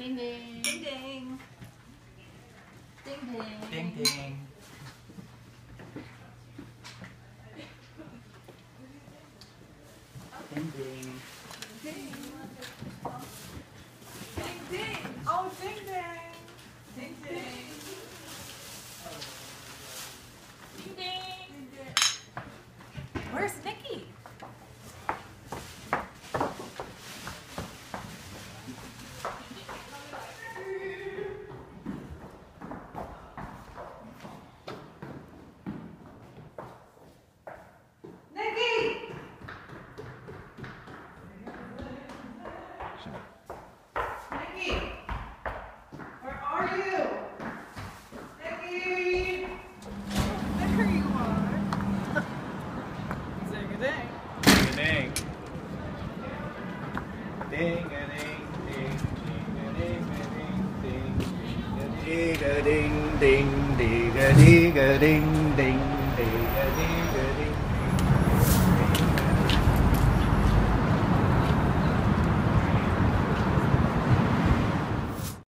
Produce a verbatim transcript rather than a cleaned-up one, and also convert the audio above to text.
Ding ding. Ding ding. Ding ding. Ding ding. Ding ding. Ding. Ding ding. Oh, ding ding. Ding ding. Ding ding. Ding ding. Where's Nikki? Nikki! Nikki! Where are you? Nikki! There you are. Zing a ding. Ding a ding. Ding a ding ding. Ding a ding ding ding. Ding a ding ding ding. Ding a ding ding.